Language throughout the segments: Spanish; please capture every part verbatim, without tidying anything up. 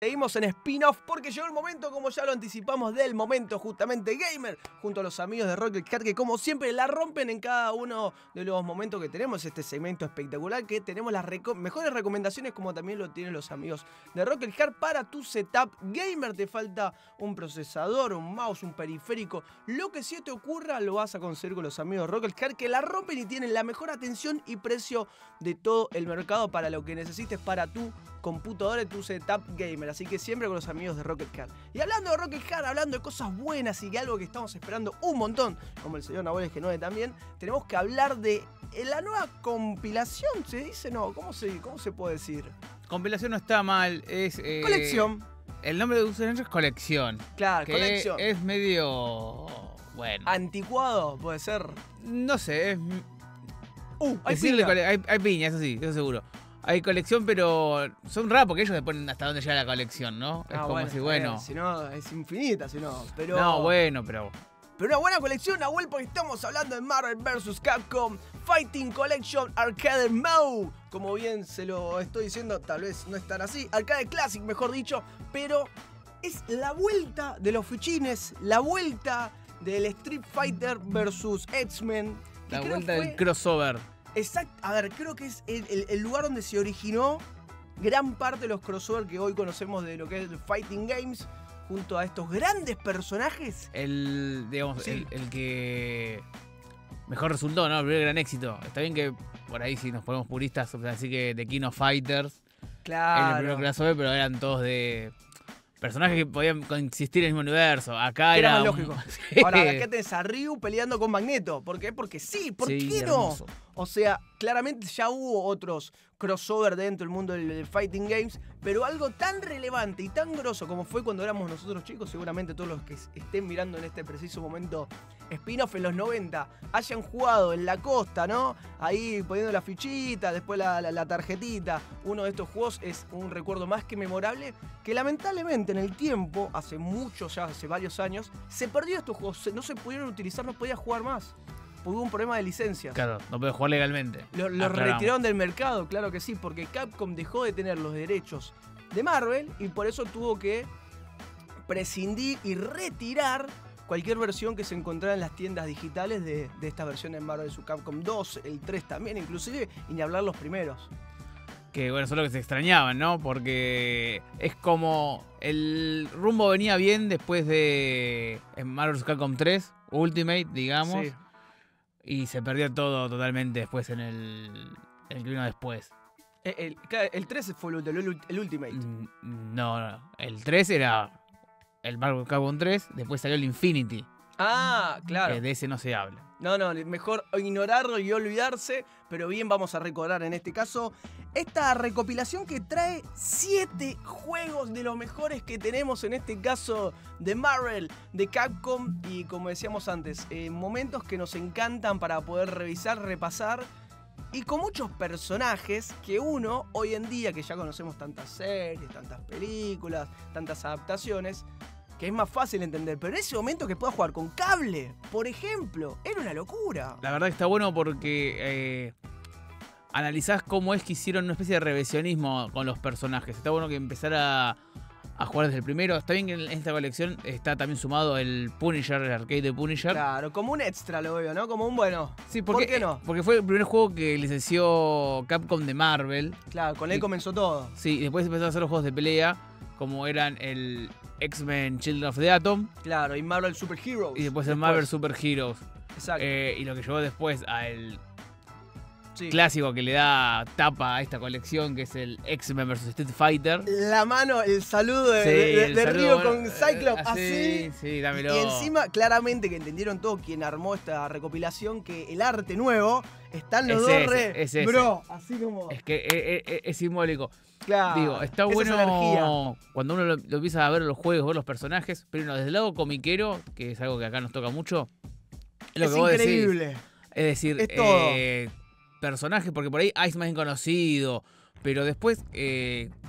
Seguimos en spin-off porque llegó el momento, como ya lo anticipamos, del momento justamente gamer, junto a los amigos de Rocket Car, que como siempre la rompen en cada uno de los momentos que tenemos, este segmento espectacular, que tenemos las reco mejores recomendaciones, como también lo tienen los amigos de Rocket Car para tu setup gamer. Te falta un procesador, un mouse, un periférico, lo que se te ocurra lo vas a conseguir con los amigos de Rocket Car, que la rompen y tienen la mejor atención y precio de todo el mercado para lo que necesites para tu computadora y tu setup gamer. Así que siempre con los amigos de Rocket Car. Y hablando de Rocket Car, hablando de cosas buenas y de algo que estamos esperando un montón, como el señor Nahuel G nueve también, tenemos que hablar de la nueva compilación, ¿se dice? No, ¿cómo se, cómo se puede decir? Compilación no está mal, es... Eh, colección. El nombre de usuario es colección. Claro, que colección. Es medio... bueno. Anticuado, puede ser. No sé, es... Uh, hay piña. piña. Hay, hay piña, eso sí, eso seguro. Hay colección, pero son raros porque ellos le ponen hasta dónde llega la colección, ¿no? Es ah, como bueno, si, bueno... Eh, si no, es infinita, si no. Pero... No, bueno, pero... Pero una buena colección, Nahuel, porque estamos hablando de Marvel versus. Capcom Fighting Collection Arcade Mode. Como bien se lo estoy diciendo, tal vez no es tan así. Arcade Classic, mejor dicho, pero es la vuelta de los fichines, la vuelta del Street Fighter versus X-Men. La creo vuelta fue... del crossover. Exacto, a ver, creo que es el, el, el lugar donde se originó gran parte de los crossover que hoy conocemos de lo que es el Fighting Games, junto a estos grandes personajes. El, digamos, sí. el, el que mejor resultó, ¿no? El primer gran éxito. Está bien que por ahí si nos ponemos puristas, así que de King of Fighters. Claro. El primer crossover, pero eran todos de personajes que podían coexistir en el mismo universo. Acá era, era más un... lógico. Sí. Ahora, acá tenés a Ryu peleando con Magneto. ¿Por qué? Porque sí, ¿por sí, qué hermoso. no? O sea, claramente ya hubo otros crossover dentro del mundo del Fighting Games, pero algo tan relevante y tan grosso como fue cuando éramos nosotros chicos, seguramente todos los que estén mirando en este preciso momento spin-off en los noventa hayan jugado en la costa, ¿no? Ahí poniendo la fichita, después la, la, la tarjetita. Uno de estos juegos es un recuerdo más que memorable, que lamentablemente en el tiempo, hace mucho, ya hace varios años, se perdió estos juegos, no se pudieron utilizar, no podía jugar más. Hubo un problema de licencias. Claro, no puede jugar legalmente. Lo, lo retiraron del mercado, claro que sí, porque Capcom dejó de tener los derechos de Marvel y por eso tuvo que prescindir y retirar cualquier versión que se encontrara en las tiendas digitales de, de esta versión de Marvel vs. Capcom dos, el tres también inclusive, y ni hablar los primeros. Que bueno, eso es lo que se extrañaban, ¿no? Porque es como el rumbo venía bien después de Marvel versus. Capcom tres, Ultimate, digamos. Sí. Y se perdió todo totalmente después en el, el que vino después. El, el, el tres fue el, el, el Ultimate. No, no. El tres era el Marvel versus. Capcom tres, después salió el Infinity. Ah, claro. Que de ese no se habla. No, no, mejor ignorarlo y olvidarse, pero bien vamos a recordar en este caso esta recopilación que trae siete juegos de los mejores que tenemos en este caso de Marvel, de Capcom y como decíamos antes, eh, momentos que nos encantan para poder revisar, repasar y con muchos personajes que uno hoy en día que ya conocemos tantas series, tantas películas, tantas adaptaciones, que es más fácil entender, pero en ese momento que pueda jugar con cable, por ejemplo, era una locura. La verdad que está bueno porque eh, analizás cómo es que hicieron una especie de revisionismo con los personajes. Está bueno que empezar a, a jugar desde el primero. Está bien que en esta colección está también sumado el Punisher, el arcade de Punisher. Claro, como un extra lo veo, ¿no? Como un bueno. Sí, porque, ¿por qué no? Porque fue el primer juego que licenció Capcom de Marvel. Claro, con él y, comenzó todo. Sí, y después empezaron a hacer los juegos de pelea, como eran el X-Men Children of the Atom. Claro, y Marvel Super Heroes. Y después el Marvel Super Heroes. Exacto. Eh, y lo que llevó después al sí. clásico que le da tapa a esta colección, que es el X-Men versus. Street Fighter. La mano, el saludo de, sí, de, de saludo, Ryu con Cyclops. Así, así. Sí, dámelo. Y encima, claramente que entendieron todo quien armó esta recopilación, que el arte nuevo están los es dos ese, re. Es ese. Bro, así como. Es que es, es, es simbólico. Claro, digo, está bueno cuando uno lo, lo empieza a ver los juegos, ver los personajes, pero no, desde el lado comiquero, que es algo que acá nos toca mucho, es lo es que vos increíble. decís. Es decir, es todo. Eh, personajes, porque por ahí Iceman es conocido, pero después, eh,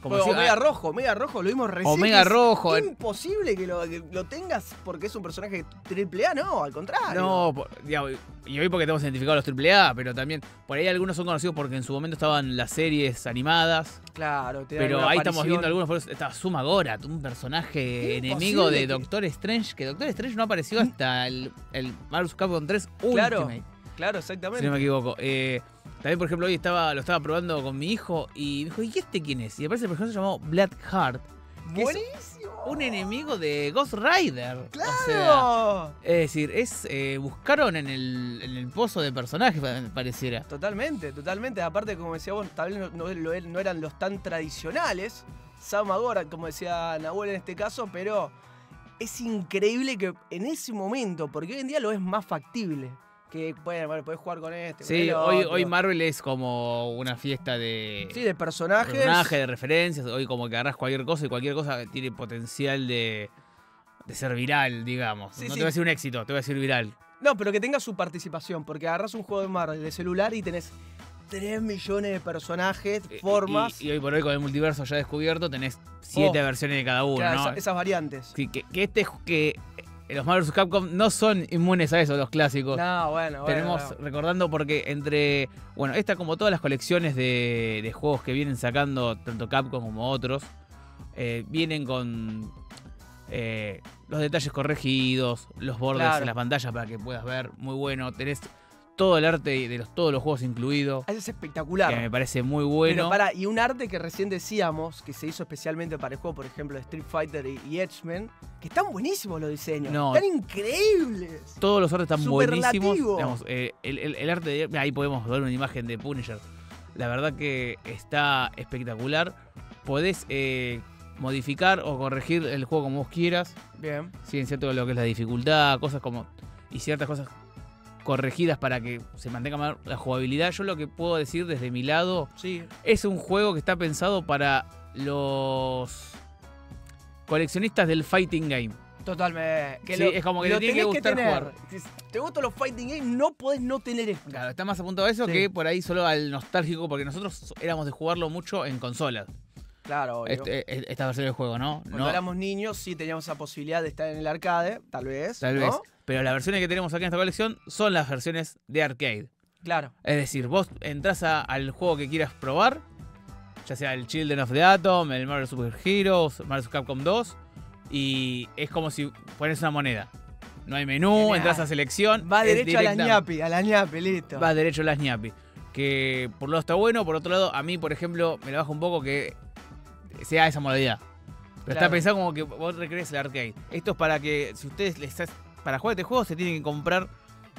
Como Bueno, si, Omega ah, Rojo, Omega Rojo, lo vimos recién. Omega es Rojo. imposible que lo, que lo tengas porque es un personaje triple A, no, al contrario. No, por- digamos, y hoy porque tenemos identificados los triple A, pero también por ahí algunos son conocidos porque en su momento estaban las series animadas. Claro, te da Pero alguna ahí estamos aparición. viendo algunos. Por eso estaba Suma Gorath, un personaje Imposible enemigo de que- Doctor Strange. Que Doctor Strange no apareció hasta el, el Marvel Capcom tres Claro, Ultimate. claro, Si exactamente. no me equivoco. Eh, también, por ejemplo, hoy estaba, lo estaba probando con mi hijo y me dijo, ¿y este quién es? Y aparece el personaje llamado Blackheart, que es Buenísimo. un enemigo de Ghost Rider. ¡Claro! O sea, es decir, es eh, buscaron en el, en el pozo de personajes, pa- pareciera. Totalmente, totalmente. Aparte, como decía vos, tal vez no, no- no eran los tan tradicionales. Sama Gorath, como decía Nahuel en este caso, pero es increíble que en ese momento, porque hoy en día lo es más factible. Que bueno, bueno, podés jugar con este. con Sí, el hoy, otro. hoy Marvel es como una fiesta de... Sí, de personajes. personajes, de referencias. Hoy como que agarrás cualquier cosa y cualquier cosa tiene potencial de, de ser viral, digamos. Sí, no sí. te voy a decir un éxito, te voy a decir viral. No, pero que tenga su participación, porque agarrás un juego de Marvel de celular y tenés tres millones de personajes, Y- formas. Y, y hoy por hoy con el multiverso ya descubierto tenés siete Oh. versiones de cada uno, claro, ¿no? esa- esas variantes. Sí, que, que este que eh, los Marvel versus. Capcom no son inmunes a eso, los clásicos. No, bueno, bueno. Tenemos, bueno. recordando, porque entre, bueno, esta como todas las colecciones de, de juegos que vienen sacando, tanto Capcom como otros, eh, vienen con eh, los detalles corregidos, los bordes Claro. en las pantallas para que puedas ver, muy bueno. Tenés todo el arte de los, todos los juegos incluido, Eso es espectacular. que me parece muy Pero bueno. para, y un arte que recién decíamos, que se hizo especialmente para el juego, por ejemplo, de Street Fighter y, y Edgeman, que están buenísimos los diseños. No. Están increíbles. Todos los artes están buenísimos. Superlativo. Digamos, eh, el, el- el arte de. Ahí podemos ver una imagen de Punisher. La verdad que está espectacular. Podés eh, modificar o corregir el juego como vos quieras. Bien. Sí, en cierto lo que es la dificultad, cosas como. Y ciertas cosas corregidas para que se mantenga más la jugabilidad. Yo lo que puedo decir desde mi lado Sí. es un juego que está pensado para los coleccionistas del fighting game. Totalmente. Que Sí, es como que lo te tiene que tenés gustar tener. jugar. Si te gustan los fighting games, no podés no tener esto. Claro, está más apuntado a eso Sí. que por ahí solo al nostálgico, porque nosotros éramos de jugarlo mucho en consolas. Claro, obvio. Este, e- esta versión del juego, ¿no? Cuando No, éramos niños sí teníamos esa posibilidad de estar en el arcade, tal vez. tal ¿no? vez. Pero las versiones que tenemos acá en esta colección son las versiones de arcade. Claro. Es decir, vos entras a- al juego que quieras probar, ya sea el Children of the Atom, el Marvel Super Heroes, Marvel Capcom dos, y es como si pones una moneda. No hay menú, Genial. entras a selección. Va es derecho a la directa- ñapi, a la ñapi, listo. Va derecho a las ñapi. Que por un lado está bueno, por otro lado, a mí, por ejemplo, me la baja un poco que sea esa modalidad. Pero Claro. está pensado como que vos recrees el arcade. Esto es para que, si ustedes les estás- para jugar este juego, se tienen que comprar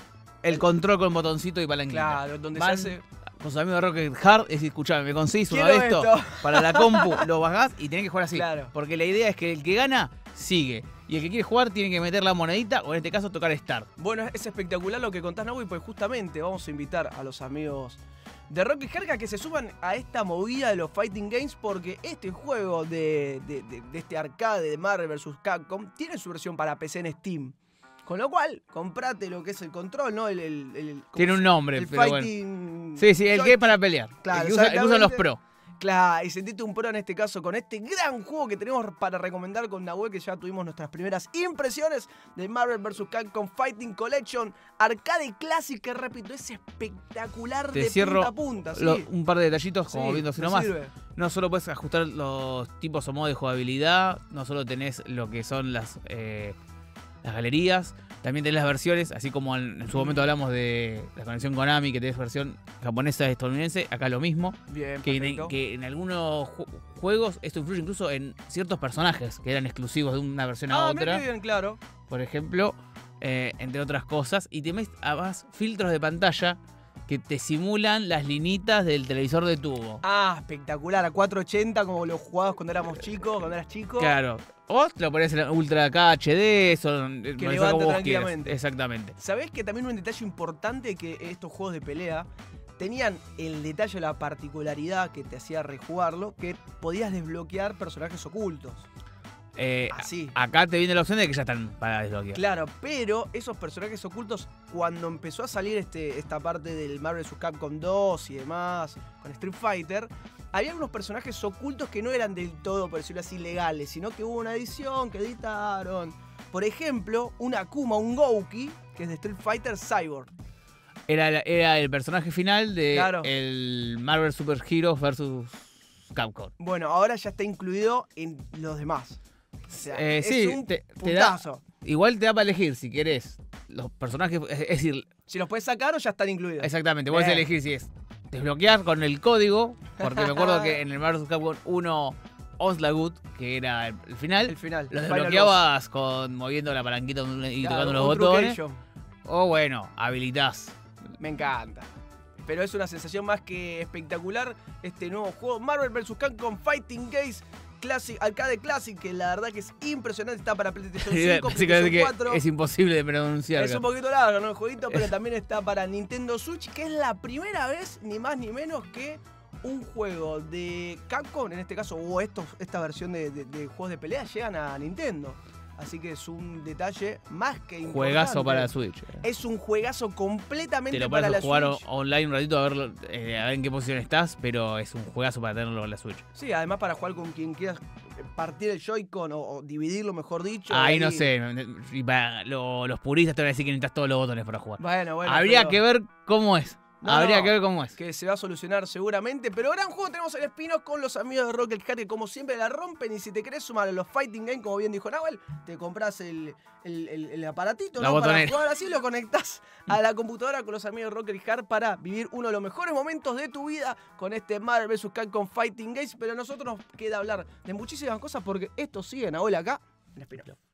el control con botoncito y palanquita. Claro, donde Van se hace. con sus amigos de Rocket Hard, es decir, escuchame, me conseguís uno de Quiero estos esto. para la compu, lo bajás y tenés que jugar así. Claro. Porque la idea es que el que gana, sigue. Y el que quiere jugar tiene que meter la monedita o en este caso tocar Start. Bueno, es espectacular lo que contás, Nahui, pues justamente vamos a invitar a los amigos de Rocky Jerga que se suban a esta movida de los Fighting Games porque este juego de, de- de- de este arcade de Marvel versus. Capcom tiene su versión para P C en Steam. Con lo cual, comprate lo que es el control, ¿no? El, el- el- ¿cómo Tiene se- un nombre, el pero bueno. Fighting. Sí, sí, el que es para pelear. Claro, el, que usa- el que usan los exactamente. pro. Claro, y sentiste un pro en este caso con este gran juego que tenemos para recomendar con Nahuel, que ya tuvimos nuestras primeras impresiones de Marvel versus. Capcom Fighting Collection, arcade Classic, que repito, es espectacular Te de cierro punta a punta. Sí, Lo- un par de detallitos como Sí, viendo así me nomás. sirve. No solo puedes ajustar los tipos o modos de jugabilidad, no solo tenés lo que son las, eh, las galerías, también tenés las versiones, así como en, en su momento hablamos de la conexión Konami, que tenés versión japonesa y estadounidense, acá lo mismo. Bien, Que en, perfecto. que en algunos ju- juegos esto influye incluso en ciertos personajes que eran exclusivos de una versión a Ah, otra. mira qué bien, claro. Por ejemplo, eh, entre otras cosas. Y tenés además filtros de pantalla que te simulan las linitas del televisor de tubo. Ah, espectacular, a cuatrocientos ochenta como lo jugabas cuando éramos chicos, cuando eras chico. Claro. O te lo pones en Ultra K H D, eso, Que lo levante como vos tranquilamente. quieras. Exactamente. ¿Sabés que también un detalle importante que estos juegos de pelea tenían el detalle, la particularidad que te hacía rejugarlo, que podías desbloquear personajes ocultos? Eh, Así. Acá te viene la opción de que ya están para desbloquear. Claro, pero esos personajes ocultos, cuando empezó a salir este, esta parte del Marvel versus. Capcom dos y demás, con Street Fighter, había algunos personajes ocultos que no eran del todo, por decirlo así, legales, sino que hubo una edición que editaron. Por ejemplo, un Akuma, un Gouki, que es de Street Fighter Cyborg. Era, era el personaje final de Claro. el Marvel Super Heroes versus Capcom. Bueno, ahora ya está incluido en los demás. O sea, Eh, es sí, un te, te da, puntazo. igual te da para elegir si querés los personajes. Es, es decir, Si los puedes sacar o ya están incluidos. exactamente, puedes Eh. elegir si es desbloquear con el código, porque me acuerdo que en el Marvel vs Capcom uno Onslaught, que era el, el final, El final. los el final desbloqueabas con moviendo la palanquita y boss. tocando Claro, los un botones. truquillo. O bueno, habilitás. Me encanta. Pero es una sensación más que espectacular este nuevo juego Marvel versus. Capcom Fighting Games Classic, Arcade Classic, que la verdad que es impresionante. Está para PlayStation cinco, Básicamente PlayStation que cuatro. es imposible de pronunciar. Es un poquito largo, ¿no? El jueguito, pero también está para Nintendo Switch, que es la primera vez, ni más ni menos, que un juego de Capcom, en este caso, o estos, esta versión de, de, de juegos de pelea, llegan a Nintendo. Así que es un detalle más que importante. Juegazo para la Switch. Es un juegazo completamente Te lo para puedes la jugar Switch. online un ratito a ver, eh, a ver en qué posición estás, pero es un juegazo para tenerlo en la Switch. Sí, además para jugar con quien quieras partir el Joy-Con o, o dividirlo, mejor dicho. Ahí ahí- no sé, y para lo- los puristas te van a decir que necesitas todos los botones para jugar. Bueno, bueno. Habría pero que ver cómo es. No, Habría no. que ver cómo es. que se va a solucionar seguramente. Pero gran juego tenemos el spin-off con los amigos de Rocket Cat, que como siempre la rompen. Y si te querés sumar a los Fighting Game, como bien dijo Nahuel, te compras el, el, el- el aparatito, La ¿no? Para botonera. jugar así, lo conectás a la computadora con los amigos de Rocket Cat para vivir uno de los mejores momentos de tu vida con este Marvel versus. Capcom Fighting Games. Pero a nosotros nos queda hablar de muchísimas cosas porque esto sigue, Nahuel, acá en spin-off.